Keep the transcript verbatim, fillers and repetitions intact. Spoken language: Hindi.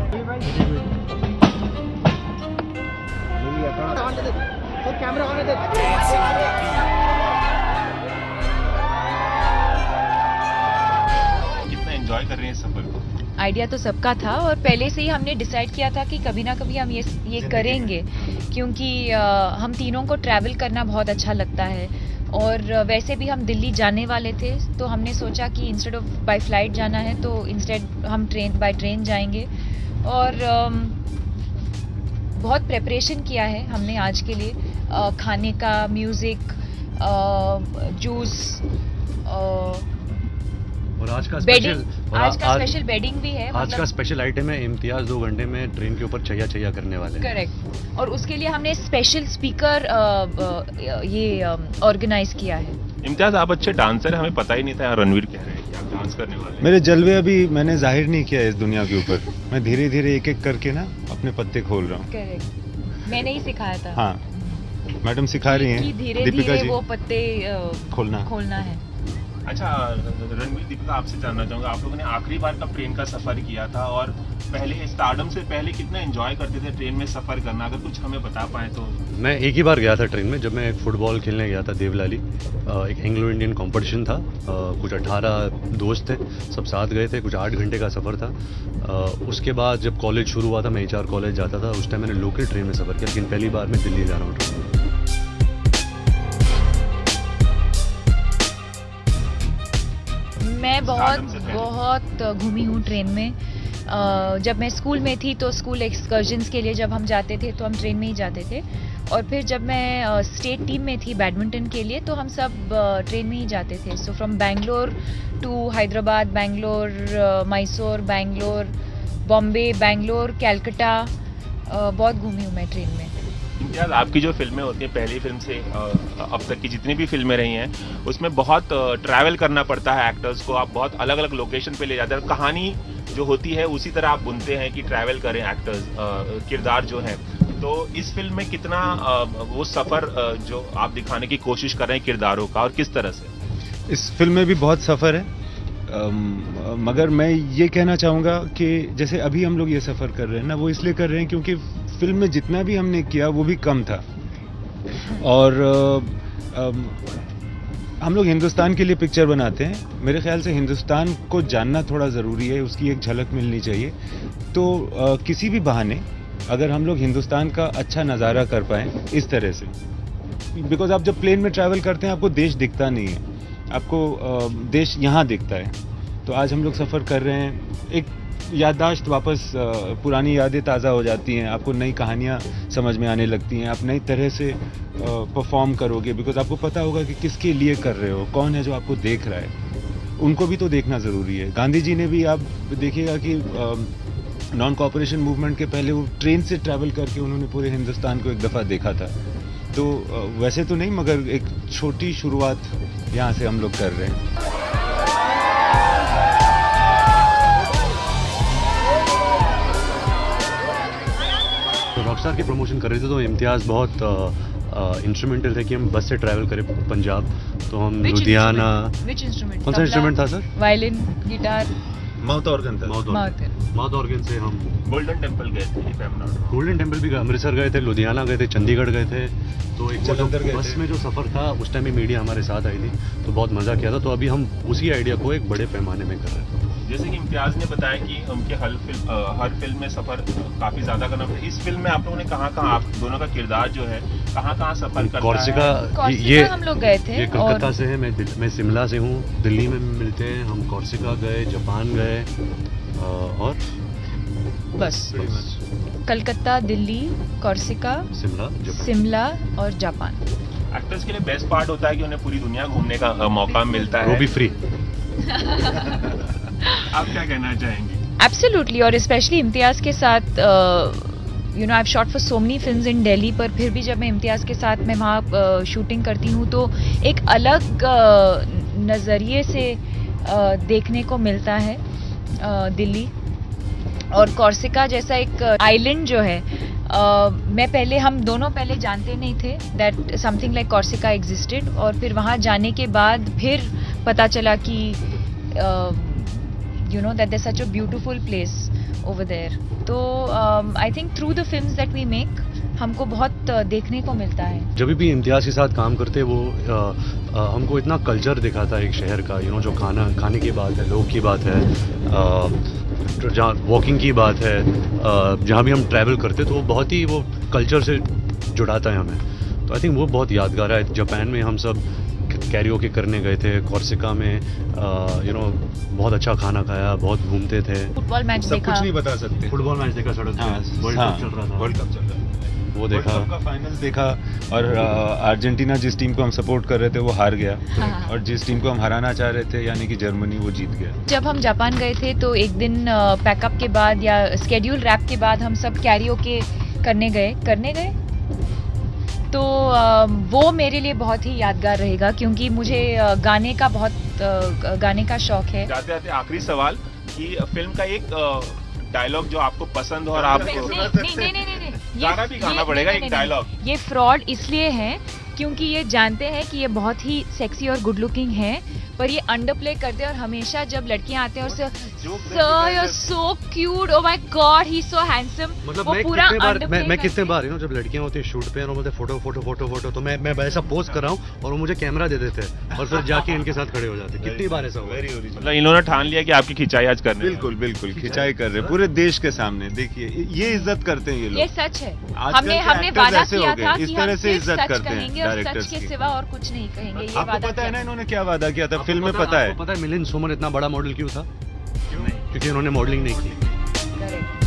कितना एंजॉय कर रहे हैं सफर को? आइडिया तो सबका था और पहले से ही हमने डिसाइड किया था कि कभी ना कभी हम ये ये करेंगे, क्योंकि आ, हम तीनों को ट्रैवल करना बहुत अच्छा लगता है और वैसे भी हम दिल्ली जाने वाले थे, तो हमने सोचा कि इंस्टेड ऑफ बाय फ्लाइट जाना है तो इंस्टेड हम ट्रेन बाय ट्रेन जाएंगे। और आ, बहुत प्रेपरेशन किया है हमने आज के लिए, आ, खाने का, म्यूज़िक, जूस और आज का स्पेशल आज का स्पेशल बेडिंग भी है। आज मतलब, का स्पेशल आइटम है इम्तियाज दो घंटे में ट्रेन के ऊपर चैया चैया करने वाले हैं। करेक्ट। और उसके लिए हमने स्पेशल स्पीकर ये ऑर्गेनाइज किया है। इम्तियाज, आप अच्छे डांसर हैं, हमें पता ही नहीं था। रणवीर कह रहे हैं कि आप डांस करने वाले हैं। मेरे जलवे अभी मैंने जाहिर नहीं किया इस दुनिया के ऊपर, मैं धीरे धीरे एक एक करके ना अपने पत्ते खोल रहा हूँ। करेक्ट, मैंने ही सिखाया था। हाँ, मैडम सिखा रही हैं, धीरे दीपिका धीरे जी वो पत्ते खोलना खोलना है। अच्छा रणवीर, दीपिका, आपसे जानना चाहूंगा, आप लोगों ने आखिरी बार कब ट्रेन का सफर किया था और पहले स्टारडम से पहले कितना एंजॉय करते थे ट्रेन में सफर करना? अगर कुछ हमें बता पाए तो। मैं एक ही बार गया था ट्रेन में, जब मैं फुटबॉल खेलने गया था देवलाली। एक एंग्लो इंडियन कंपटीशन था, कुछ अठारह दोस्त थे, सब साथ गए थे, कुछ आठ घंटे का सफ़र था। उसके बाद जब कॉलेज शुरू हुआ था, मैं एच आर कॉलेज जाता था, उस टाइम मैंने लोकल ट्रेन में सफ़र किया, लेकिन पहली बार मैं दिल्ली जा रहा हूँ ट्रेन में। मैं बहुत बहुत घूमी हूँ ट्रेन में। जब मैं स्कूल में थी तो स्कूल एक्सकर्जन्स के लिए जब हम जाते थे तो हम ट्रेन में ही जाते थे, और फिर जब मैं स्टेट टीम में थी बैडमिंटन के लिए तो हम सब ट्रेन में ही जाते थे। So from Bangalore to Hyderabad, Bangalore, Mysore, Bangalore, Bombay, Bangalore, Calcutta, बहुत घूमी हूँ मैं ट्रेन में। इम्तियाज, आपकी जो फिल्में होती हैं, पहली फिल्म से अब तक की जितनी भी फिल्में रही हैं, उसमें बहुत ट्रैवल करना पड़ता है एक्टर्स को। आप बहुत अलग अलग लोकेशन पे ले जाते हैं, कहानी जो होती है उसी तरह आप बुनते हैं कि ट्रैवल करें एक्टर्स, किरदार जो है। तो इस फिल्म में कितना वो सफ़र जो आप दिखाने की कोशिश कर रहे हैं किरदारों का, और किस तरह से? इस फिल्म में भी बहुत सफ़र है, मगर मैं ये कहना चाहूँगा कि जैसे अभी हम लोग ये सफ़र कर रहे हैं ना, वो इसलिए कर रहे हैं क्योंकि फिल्म में जितना भी हमने किया वो भी कम था। और आ, आ, हम लोग हिंदुस्तान के लिए पिक्चर बनाते हैं, मेरे ख्याल से हिंदुस्तान को जानना थोड़ा ज़रूरी है, उसकी एक झलक मिलनी चाहिए। तो आ, किसी भी बहाने अगर हम लोग हिंदुस्तान का अच्छा नज़ारा कर पाएँ इस तरह से, बिकॉज आप जब प्लेन में ट्रैवल करते हैं आपको देश दिखता नहीं है, आपको देश यहाँ दिखता है। तो आज हम लोग सफ़र कर रहे हैं, एक याददाश्त वापस, पुरानी यादें ताज़ा हो जाती हैं, आपको नई कहानियाँ समझ में आने लगती हैं, आप नई तरह से परफॉर्म करोगे, बिकॉज आपको पता होगा कि किसके लिए कर रहे हो, कौन है जो आपको देख रहा है, उनको भी तो देखना ज़रूरी है। गांधी जी ने भी, आप देखिएगा कि नॉन कॉपरेशन मूवमेंट के पहले वो ट्रेन से ट्रैवल करके उन्होंने पूरे हिंदुस्तान को एक दफ़ा देखा था। तो वैसे तो नहीं, मगर एक छोटी शुरुआत यहाँ से हम लोग कर रहे हैं। तो रॉकस्टार की प्रमोशन कर रहे थे तो इम्तियाज़ बहुत इंस्ट्रूमेंटल थे कि हम बस से ट्रैवल करें पंजाब। तो हम लुधियाना, विच इंस्ट्रूमेंट कौन सा इंस्ट्रूमेंट था sir? Violin, guitar, mouth organ था। माउथ ऑर्गन माउथ ऑर्गन से हम गोल्डन टेम्पल गए थे। गोल्डन टेम्पल भी गए, अमृतसर गए थे, लुधियाना गए थे, चंडीगढ़ गए थे। तो एक जगह बस में जो सफ़र था उस टाइम भी मीडिया हमारे साथ आई थी, तो बहुत मज़ा किया था। तो अभी हम उसी आइडिया को एक बड़े पैमाने में कर रहे हैं। जैसे कि इम्तियाज़ ने बताया कि उनके हर फिल्म हर फिल्म में सफ़र काफ़ी ज़्यादा करना पड़ता है। इस फिल्म में आप लोगों ने कहाँ कहाँ, आप दोनों का किरदार जो है कहाँ कहाँ सफ़र करता है? कॉर्सिका, ये हम लोग गए थे। ये कलकत्ता से है, मैं मैं शिमला से हूँ, दिल्ली में मिलते हैं हम। कॉर्सिका गए, जापान गए, और बस कलकत्ता, दिल्ली, कॉर्सिका, शिमला, शिमला और जापान। एक्टर्स के लिए बेस्ट पार्ट होता है कि उन्हें पूरी दुनिया घूमने का मौका मिलता है, वो भी फ्री। आप क्या कहना चाहेंगे? एब्सोल्युटली, और स्पेशली इम्तियाज़ के साथ, you know I have shot for so many films in Delhi, पर फिर भी जब मैं इम्तियाज़ के साथ मैं वहाँ शूटिंग करती हूँ तो एक अलग नज़रिए से uh, देखने को मिलता है uh, दिल्ली। और कॉर्सिका जैसा एक आइलैंड जो है, uh, मैं पहले, हम दोनों पहले जानते नहीं थे that something like Corsica existed, और फिर वहाँ जाने के बाद फिर पता चला कि uh, you know that there's such a beautiful place over there. तो um, I think through the films that we make हमको बहुत uh, देखने को मिलता है. जब भी इम्तियाज़ के साथ काम करते वो आ, आ, हमको इतना कल्चर दिखाता है एक शहर का, यू नो, जो खाना खाने की बात है, लोग की बात है, जहाँ वॉकिंग की बात है, जहाँ भी हम ट्रैवल करते तो वो बहुत ही वो कल्चर से जुड़ाता है हमें. तो आई थिंक वो बहुत यादगार है. जापान में हम सब कैरियोके करने गए थे, कॉर्सिका में यू नो बहुत अच्छा खाना खाया, बहुत घूमते थे. फुटबॉल मैच सब देखा. कुछ नहीं बता सकते. फुटबॉल मैच देखा सड़क पे, वर्ल्ड कप चल रहा था. वर्ल्ड कप चल रहा था, वो देखा. वर्ल्ड कप का फाइनल देखा. और अर्जेंटीना जिस टीम को हम सपोर्ट कर रहे थे वो हार गया. हाँ. और जिस टीम को हम हराना चाह रहे थे यानी कि जर्मनी, वो जीत गया. जब हम जापान गए थे तो एक दिन पैकअप के बाद या स्केड्यूल रैप के बाद हम सब कैरियोके करने गए करने गए तो वो मेरे लिए बहुत ही यादगार रहेगा, क्योंकि मुझे गाने का बहुत गाने का शौक है. जाते जाते आखिरी सवाल कि फिल्म का एक डायलॉग जो आपको पसंद हो और आप नहीं नहीं नहीं नहीं नहीं गाना भी गाना पड़ेगा, एक डायलॉग. ये फ्रॉड इसलिए है क्योंकि ये जानते हैं कि ये बहुत ही सेक्सी और गुड लुकिंग है, पर ये अंडर प्ले करते हैं. और हमेशा जब लड़कियां आते हैं और sir sir you are so cute, oh my God he is so handsome, मतलब वो मैं पूरा कितने बार underplay मैं, मैं करते कितने हैं. बार यू नो जब लड़कियां होती है शूट पे और बोलते फोटो फोटो फोटो फोटो तो मैं मैं ऐसा पोज कर रहा हूँ और वो मुझे कैमरा दे देते हैं और फिर जाके इनके साथ खड़े हो जाते हैं. कितनी बार ऐसा हुआ. Very original. मतलब इन्होंने ठान लिया कि आपकी खिंचाई आज करने. बिल्कुल बिल्कुल खिंचाई कर रहे पूरे देश के सामने. देखिए ये इज्जत करते हैं ये ये लोग. सच है. आजकल हमने के हमने actors वादा ऐसे हो किया गए, था इस कि तरह हम से सिर्फ इज्जत सच करते हैं कहेंगे और सच डायरेक्टर्स के की. सिवा और कुछ नहीं कहेंगे. ये आपको वादा पता है किया ना इन्होंने क्या वादा किया था फिल्म में, पता है? पता है मिलिंद सोमन इतना बड़ा मॉडल क्यों था? क्योंकि उन्होंने मॉडलिंग नहीं की. Correct.